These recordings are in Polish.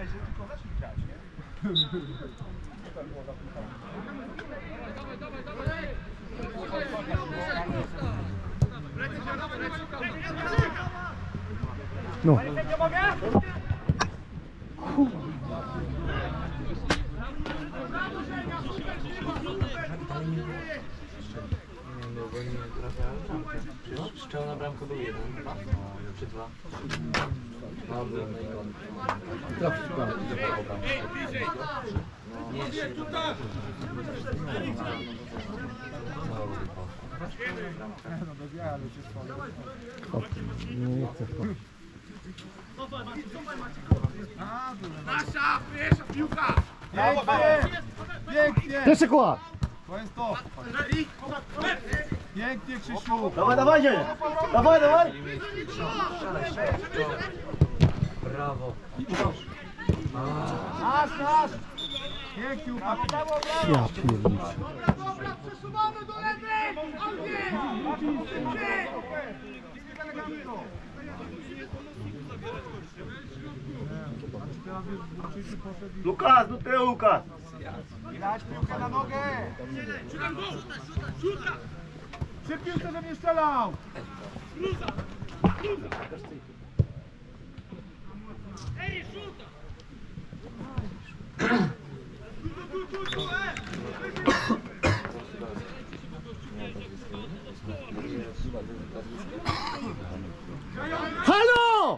Uważaj, że tylko zacznij grać, nie? No. Strzał na bramkę był jeden, czy dwa? No, byłem najgorszy. Trafisz bramkę. Nie, Nie chcę wchodzić. Nasza pierwsza piłka! Pięknie! Pierwszy kład! To jest to! Pięknie, Krzysiu! Dawaj, dawaj, nie! Dawaj, dawaj! brawo. Nasz! Pięknie, upadł! Ja pierniczę. Przesuwamy do lewej! Lukas, do tyłu, Lukas! Dać piłkę na nogę! Przy piłce, żebym nie strzelał! Halo!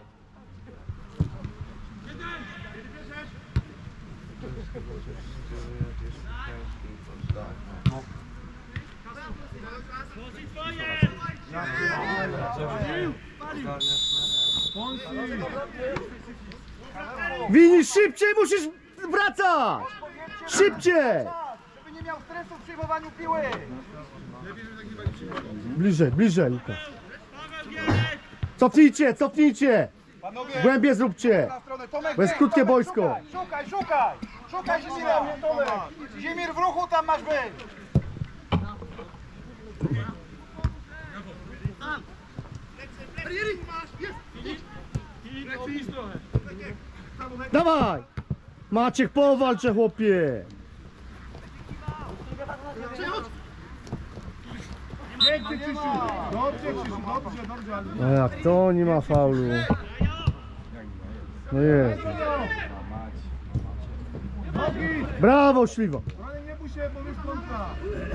Winisz, szybciej musisz wracać! Szybciej! Żeby nie miał stresu w przyjmowaniu piły! Bliżej, bliżej, Lukasz. Cofnijcie, cofnijcie! Panowie, Głębie zróbcie! na stronę. Tomek, Bo jest bieg, krótkie Tomek, boisko. Szukaj Zimira! Zimir w ruchu tam masz być! Dawaj! Maciek, powalczę, chłopie! Pięknie, Krzysiu! Dobrze, Krzysiu, dobrze, ale... No jak to nie ma faulu? No jest. Nogi! Brawo, Śliwa! Bronek, nie bój się, bo jest kontra!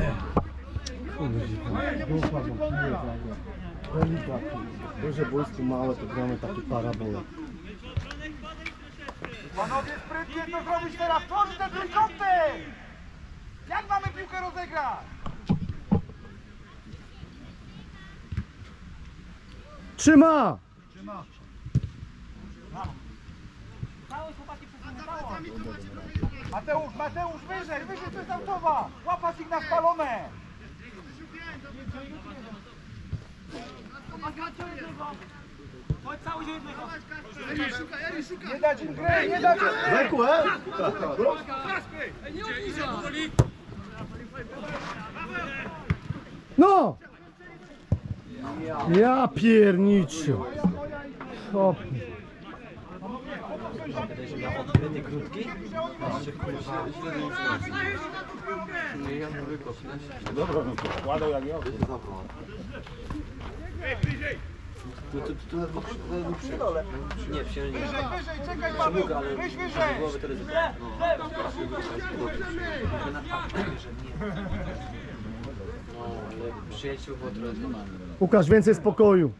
Nie bój się, bo jest kontra! Duże boisko, małe, to gramy takie parabole. Panowie, sprytnie to zrobić teraz! Tworzyć te trójkąty! Jak mamy piłkę rozegrać? Trzyma! Mateusz, wyżej, to jest autowa! Łapać ich na spalone! Nie dać im gry, nie dać im gry! Rzekł, No! Ja pierniczę! O, Będziesz miał odkryty krótki? Jeszcze kurwa. Nie, ja nie wykopnę. Dobra, no to kładą jak ja. Nie, wsiądzie. Wyżej, czekaj Paweł! Wyjdź wyżej! Głowy to ryzyko. No, ale przyjaciół było trochę złamane. Łukasz, więcej spokoju.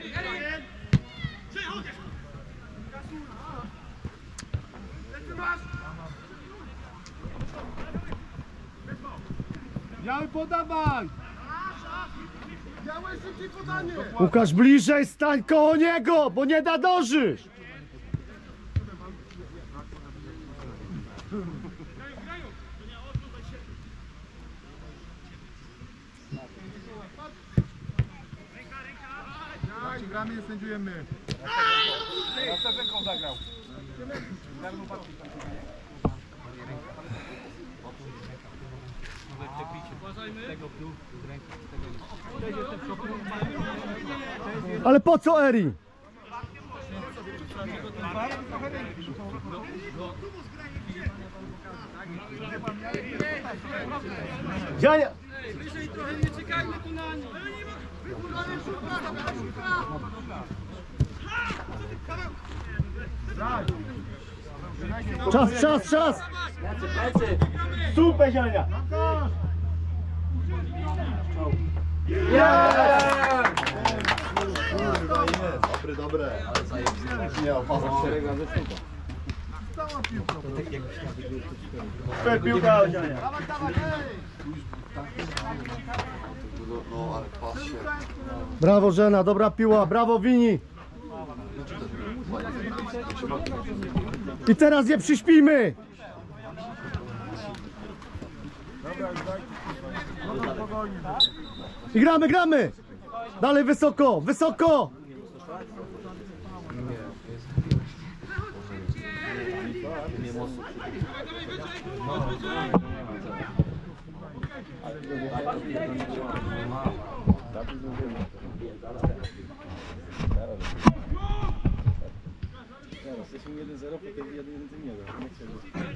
Biały, podawaj! Białe, szybciej podanie! Łukasz, bliżej stań koło niego, bo nie nadążysz! Gramy, sędziujemy. Teraz ręką zagrał. Ale po co, Eri? Dziania! Czas! Plecy! Super, Ziania! Dobre. Nie, super piłka, Ziania. Brawo Żena, dobra piła, brawo Wini! I teraz je przyśpijmy! I gramy! Dalej wysoko! Jesteśmy 1-0, potem 1-1 nie da. Nie chciałbym.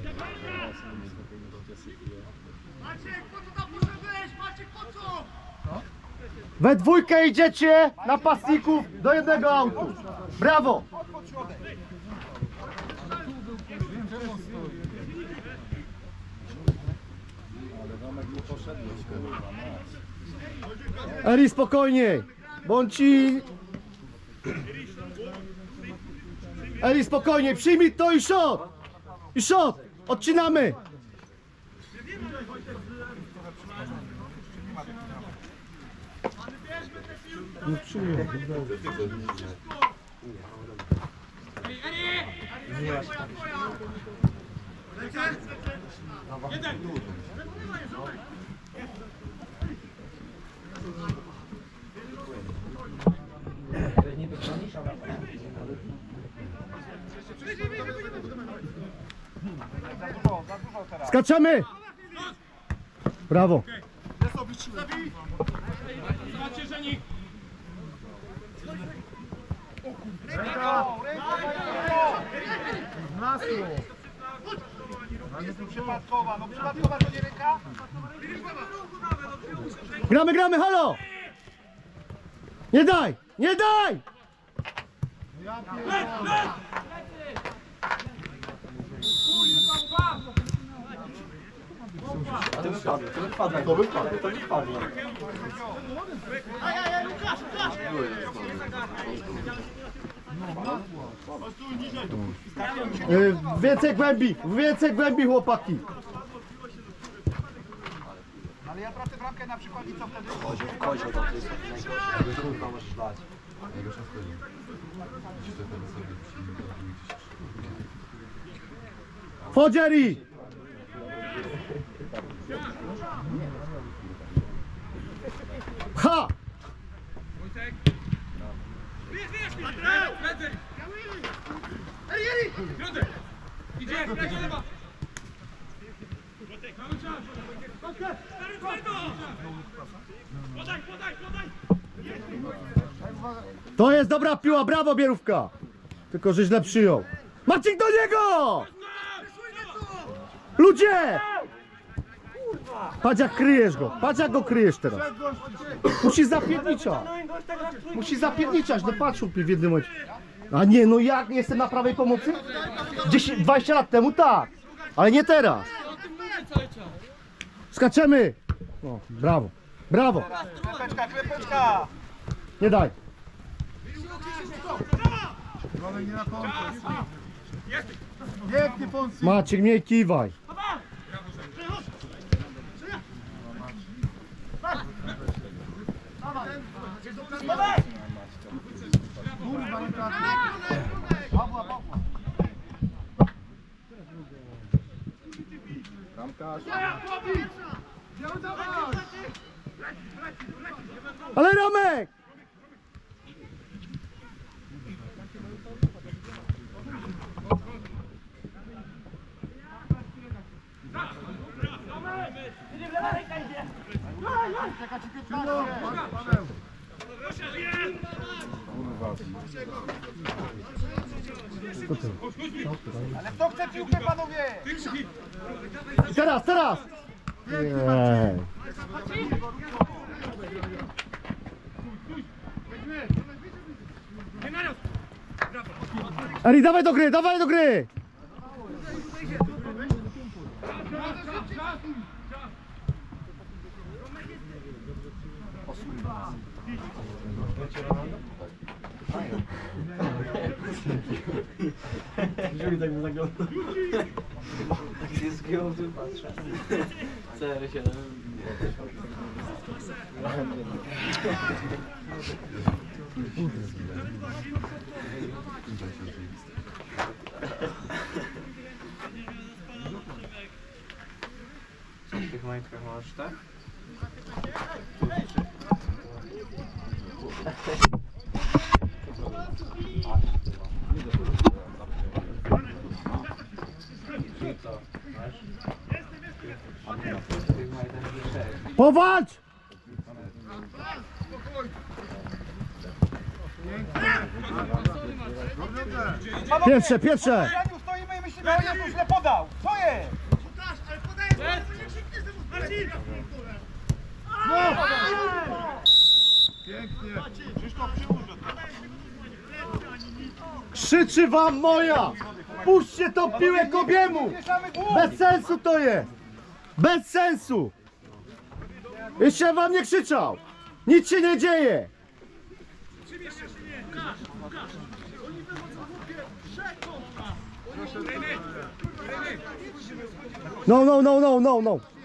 Maciek, po co tam poszedłeś? Maciek, po co? We dwójkę idziecie napastników do jednego autu. Brawo! Eri, spokojniej! Bądź ci... Eri, spokojniej! Przyjmij to i shot! I shot! Odcinamy! Nie przyjmij. Skaczemy! Brawo! Przypadkowa, no przypadkowa to nie ręka? Gramy, halo! Nie daj! To wypadło. Więcej głębi chłopaki! Ale ja tracę bramkę na przykład i co wtedy? Kozioł, to jest najgorsze. Kurwa możesz dać. Fodzieri! Ha! To jest dobra piła, brawo Bierówka! Tylko że źle przyjął. Maciek do niego! Ludzie! Patrz jak kryjesz go, patrz jak go kryjesz teraz. Musi zapierniczać, no patrz w jednym momencie. A nie, no jak, nie jestem na prawej pomocy? 20 lat temu tak, ale nie teraz. Skaczemy! No, brawo! Klepeczka! Nie daj. Ale nie na końcu. Pięknie Fonsi. Maciek, nie kiwaj. Kurwa, nie trafi. Pawła. Ale Romek! Ale kto chce piłkę, panowie? Teraz, teraz! Nie. Eri, dawaj do gry, dawaj do gry! Jeżeli tak by zaglądał. Tak jest giełdy, patrzę. CR7. Co w tych majtkach masz, tak? Czyli co? Masz? A w tych majtkach jest 6. Powalcz! Pierwsze, pierwsze! Janiu, stoimy i myślimy, że ja tu źle podał. Co jest? Krzyczy wam moja! Puśćcie tą piłę Kobiemu! Mieszamy głów. Bez sensu to jest! Bez sensu! Jeszcze wam nie krzyczał! Nic się nie dzieje! No, no, no, no, no, no!